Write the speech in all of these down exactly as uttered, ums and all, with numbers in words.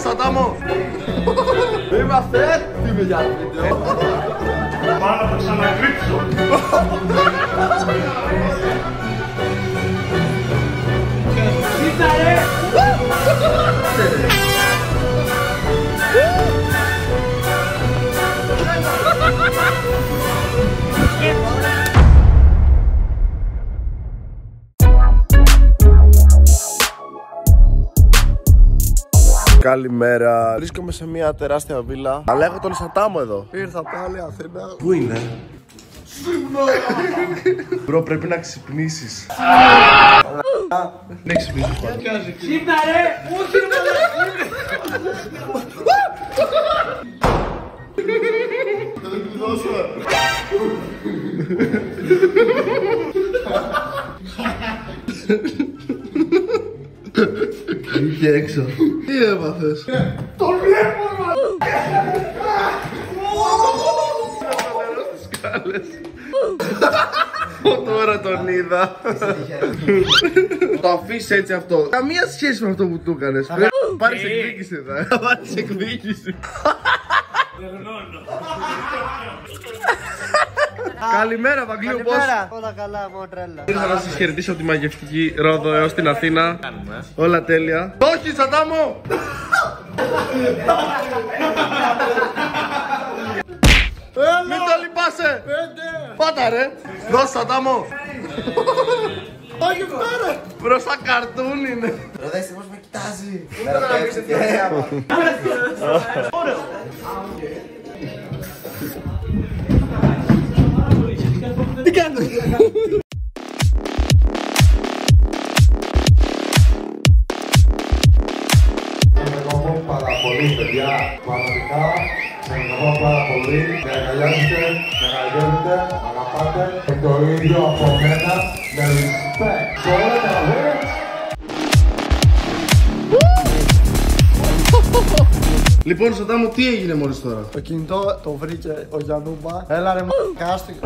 Αντάμο! Είμαστε έτοιμοι για το βίντεο. Πάω να το ξανακρύψω. Κοίτα ρε! Καλημέρα. Βρίσκομαι σε μια τεράστια βίλα. Αλλά έχω τον Σατάμο εδώ. Ήρθα πάλι Αθήνα. Πού είναι? Μπρο, πρέπει να ξυπνήσεις. Δεν ξυπνήσεις πάλι. Ξύπνα ρε! Όχι ρε μαλάκα! Θα το κλειδώσω. Βγήκε έξω. Τι έμαθες? Το βλέπω μα! Τώρα τον είδα. Το αφήσεις έτσι αυτό. Καμία σχέση με αυτό που του έκανες. Πρέπει να πάρεις εκδίκηση εδώ. Θα πάρεις εκδίκηση. Καλημέρα Βαγγλίου, πώς? Όλα καλά, μόνο τρέλα. Ήρθα να σας χαιρετήσω από τη μαγευτική Ρόδο έως την Αθήνα. Όλα τέλεια. Όχι Σατάμο! Μην το λυπάσαι! Πάτα ρε! Δώσε Σατάμο! Όχι πέρα! Προς τα καρτούν είναι! Ροδέστε πως με κοιτάζει. Τι κάνεις? Σας αγαπώ πάρα πολύ παιδιά, πραγματικά σας αγαπώ πάρα πολύ. Με αγκαλιάζετε, με αγγέλετε, με αγαπάτε και το ίδιο από μένα με respect. Σε όλα τα βέβαια. Λοιπόν Σατάμο, τι έγινε μόλις τώρα? Το κινητό το βρήκε ο Γιαννούμπα. Έλα ρε κάστηκα.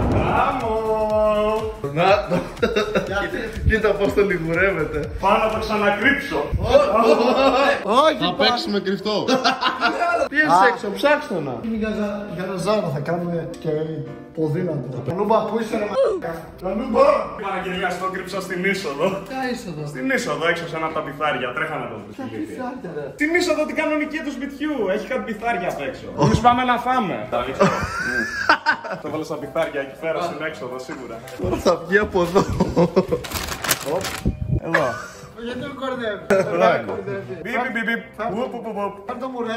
Να το. Κοίτα πως το λιγουρεύεται. Πάω να το ξανακρύψω. Όχι Θα παίξουμε κρυφτό. Τι έχεις έξω, ψάξτε να. Είναι για να ζάρα, θα κάνουμε και ποδήλατο. Γιαννούμπα, πού είσαι ρε μαλάκα? Γιαννούμπα! Παναγγελία, στο κρύψα στην είσοδο. Ποια είσοδο? Στην είσοδο, έξω σε ένα από τα πιθάρια. Τρέχα να το βρεις. Στην είσοδο την κανονική του σπιτιού. Έχει κάτι πιθάρια απ' έξω. Εμείς πάμε να φάμε. Το βάλω στα πιθάρια εκεί πέρα στην έξοδο σίγουρα. Τώρα θα βγει από εδώ. Εδώ. Γιατί με κορδεύει? Μπιπ, μπιπ, μπιπ. Ουπ, ουπ, ουπ. Πάρ' το μου ρε.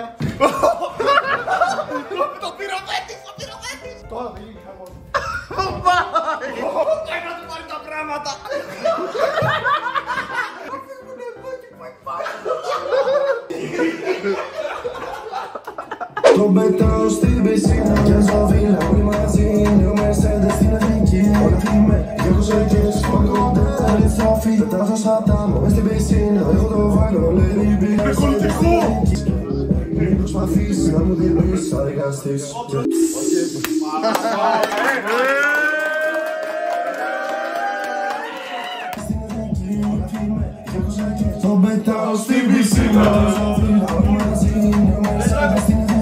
Το πυροβέτης, το πυροβέτης. Τώρα βγήκε χαμός. Πρέπει να του πάρει τα πράγματα. Το πετάω στην πισίνα και στο βίλα όλοι μαζί είναι ο Mercedes στην εθνική. Όλα φύγουμε, Γιώργος Ελκές, Παγκοντές, Αληθόφι. Πετάω στο Σατάμο μες στην πισίνα, εγώ το βάλω, Lady B. Με κολλητικό. Μην προσπαθήσεις να μου δίνεις, θα δικαστείς. Το πετάω στην πισίνα και στο βίλα όλοι μαζί είναι ο Mercedes στην εθνική.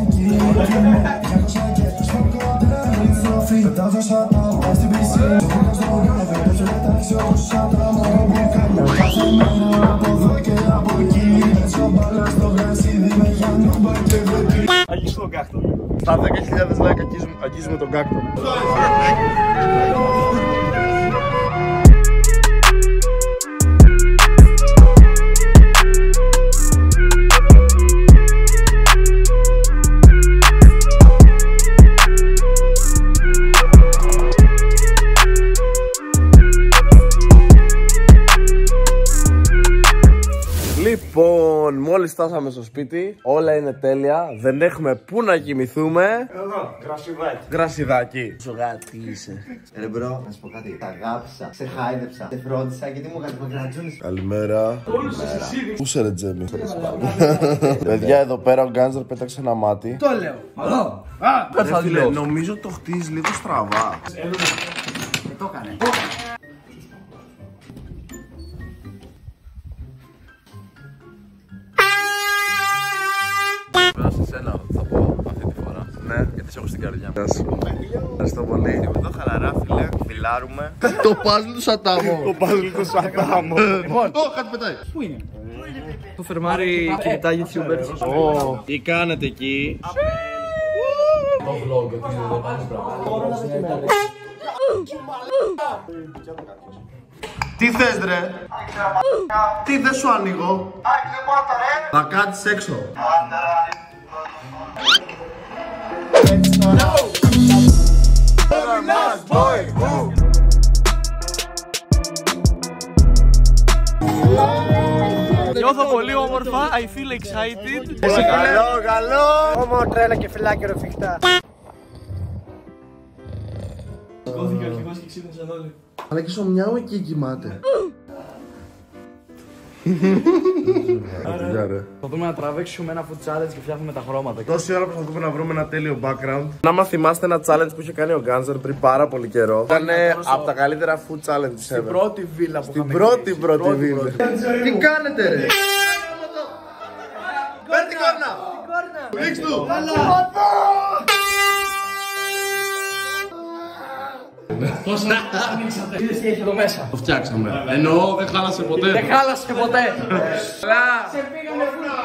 Πετάω στο Σατάμο μες στην πισίνα, στο γράφει, πέφτω μετάξω το Σατάμο το μπουκάλιο. Κάθε μέρα από εδώ και από εκεί, παίζω μπάλα στο γρασίδι με Γιαννούμπα και Βεκρή. Αγγίσου τον κάκτο. Στα δέκα χιλιάδες like αγγίζουμε- αγγίζουμε τον κάκτο. Λοιπόν, μόλις φτάσαμε στο σπίτι, όλα είναι τέλεια, δεν έχουμε πού να κοιμηθούμε. Εδώ, γρασιδάκι. Γρασιδάκι. Σου γάτι είσαι. Ρε μπρο, να σου πω κάτι. Τα αγάπησα, σε χάιδεψα, σε φρόντισα γιατί μου έκανε μακρατζούνι. Καλημέρα. Πού είσαι ρε Τζέμι? Παιδιά, εδώ πέρα ο Γκάντζερ πέταξε ένα μάτι. Το λέω. Εδώ. Α, Ρε φίλε, νομίζω το χτίζεις λίγο στραβά. δεν το έκανε. Πέρα σε σένα θα πω αυτή τη φορά. Ναι. Γιατί σε έχω στην καρδιά μου. Γεια σου. Ευχαριστώ πολύ. Εδώ χαλαρά, φίλε, φιλάρουμε. Το παζλ του Σατάμο. Το παζλ του Σατάμο. Λοιπόν, κάτι πετάει. Πού είναι? Το φερμάρι κινητά YouTubers. Τι κάνετε εκεί? Το vlog, γιατί δεν πάνε πράγματα. Τι θες ρε? Τι δεν σου ανοίγω? Θα κάτσεις έξω. Νιώθω πολύ όμορφα, I feel excited. Καλό, καλό! Όμω τρέλα και φυλάκι ροφιχτά. Σηκώθηκε ο αρχηγός και ξύπνησαν όλοι. Αλλά και στο μυαλό εκεί κοιμάται. Θα δούμε να τραβήξουμε ένα food challenge και φτιάχνουμε τα χρώματα. Τόση ώρα προσπαθούμε να βρούμε ένα τέλειο background. Να μα θυμάστε ένα challenge που είχε κάνει ο Γκάνζερ πριν πάρα πολύ καιρό. Ήταν από τα καλύτερα food challenge ever. Στην πρώτη βίλα που Στην πρώτη πρώτη βίλα. Τι κάνετε ρε? Παίρνει την κόρνα! Ρίξ' του! Είδες τι έχει εδώ μέσα. Το φτιάξαμε. Εννοώ δεν χάλασε ποτέ. Δεν χάλασε ποτέ. Σε πήγαμε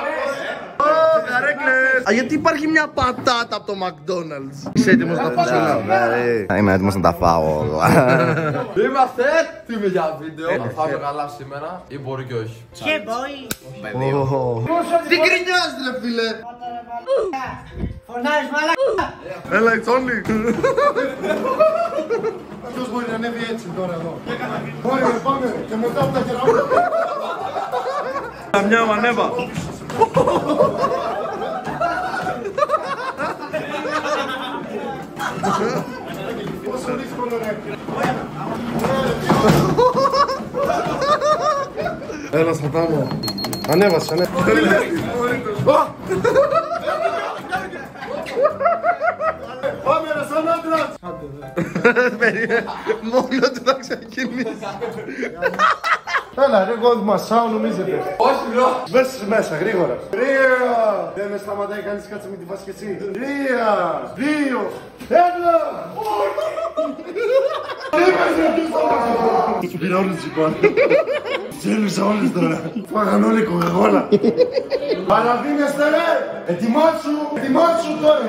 Α, γιατί υπάρχει μια πατάτα από το McDonald's. Είσαι έτοιμος να τα φας? Είμαι έτοιμος να τα φάω όλα. Είμαστε έτοιμοι για βίντεο. Θα φάμε καλά σήμερα ή μπορεί και όχι. Τι γκρινιάζεις ρε φίλε? Φωνάζεις μαλάκα. Έλα, it's only. Ποιος μπορεί να ανέβει έτσι τώρα εδώ? Ωραία, πάμε και μετά από τα κεραούλα. Καμιά μου ανέβα. Πόσο δύσκολο ρε. Έλα Σατάμο. Ανέβασε, ανέβασε. Πάμε ρε σαν άντρας. Μόνο του θα ξεκινήσει. Έλα ρε εγώ μασάω νομίζετε. Όχι μπρο. Μέσα μέσα γρήγορα. Τρία. Δεν με σταματάει κανείς, κάτσε με τη βάση και εσύ. Τρία. Δύο. Ένα. Σου πήρα όλες τις εικόνες. Τσέλουσα όλες τώρα. Φάγαν όλοι κοκακόλα. Παραδίνεστε ρε. Ετοιμάσου. Ετοιμάσου τώρα.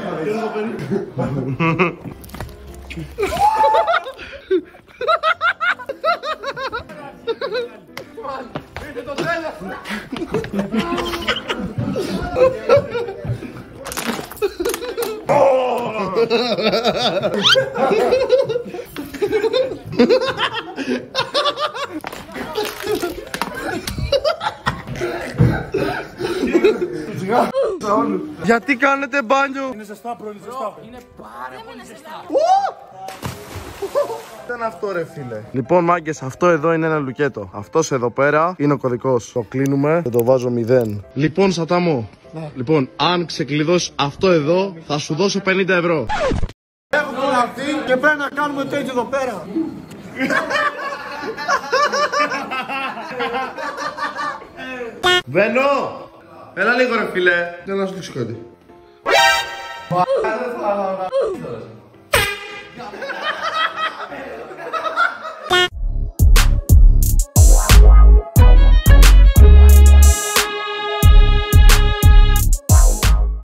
Γιατί κάνετε μπάνιο? Είναι ζεστά πρώην, ζεστά. Είναι πάρα πολύ ζεστά. Τι ήταν αυτό ρε φίλε? Λοιπόν μάγκες, αυτό εδώ είναι ένα λουκέτο. Αυτός εδώ πέρα είναι ο κωδικός. Το κλείνουμε και το βάζω μηδέν. Λοιπόν Σατάμο, λοιπόν αν ξεκλειδώσεις αυτό εδώ θα σου δώσω πενήντα ευρώ. Έχουμε γραφτεί και πρέπει να κάνουμε τέτοιο εδώ πέρα. Βαίνω! Έλα λίγο ρε φίλε. Δεν να σου δείξω κάτι.